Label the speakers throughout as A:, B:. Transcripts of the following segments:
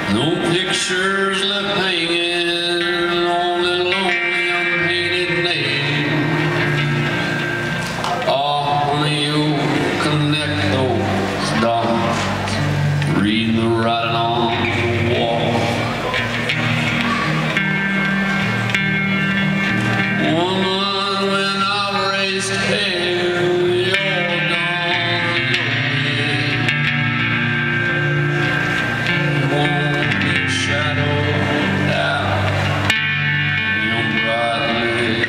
A: No pictures left hanging on the lonely unpainted name. Oh, honey, you'll connect those dots, read the writing on the wall. Woman, when I raised hell, you're gone away. You won't be shadowed out in your brightly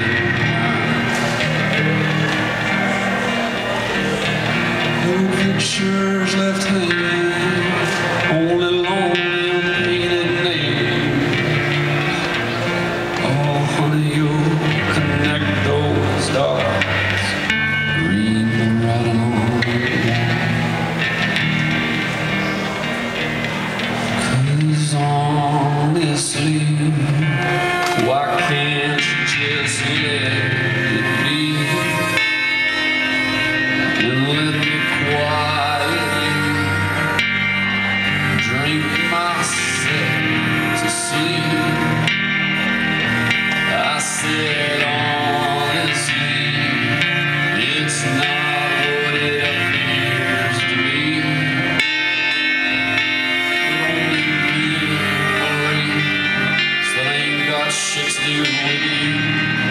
A: night. No pictures left hanging, only lonely unpainted names. Oh, honey, you'll connect those dots, read the writing on the wall. 'Cause honestly, why can't you just let it be and let me quietly drink myself to sleep? I said honestly, it's not what it appears to be. Only memories that ain't got shit to do with you.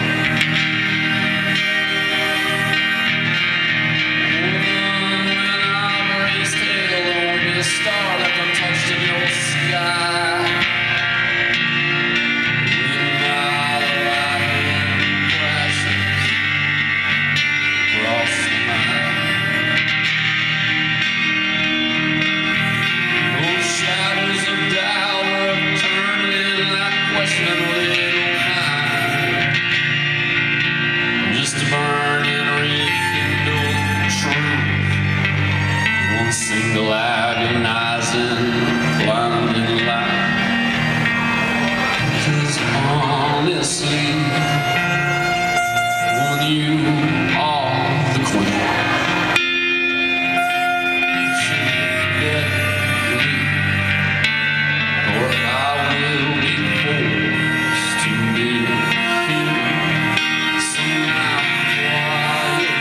A: When I raised hell, on your star like I'm touched in your sky. Single agonizing, blinding light. 'Cause honestly, when you are the queen, you should let me, or I will be forced to live here somehow quietly.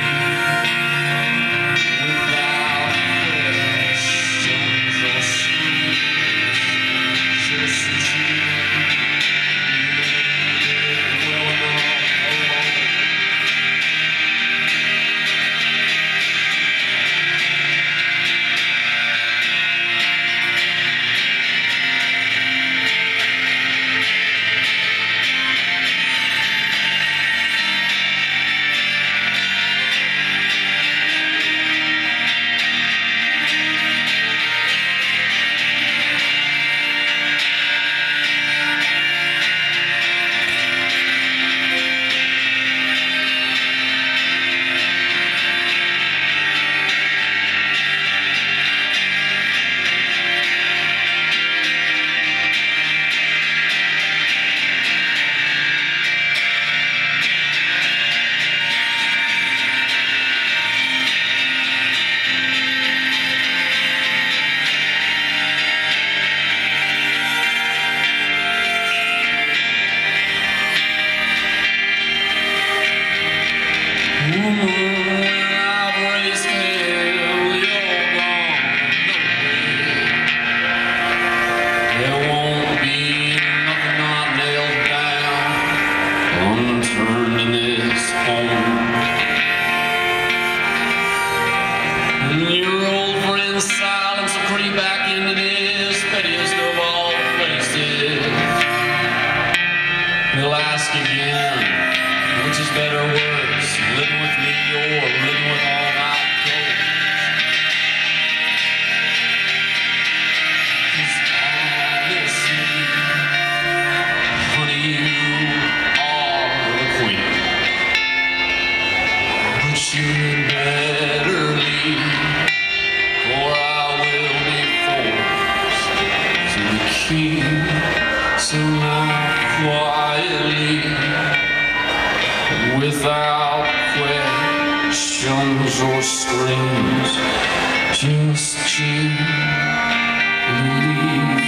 A: Silence will creep back into this pettiest of all places. He'll ask again, which is better or worse, living with me or living with all my ghosts? 'Cause honestly, honey, you are the queen, but you had better leave, or I will be forced to keep somehow quietly, without questions or screams, just you leave.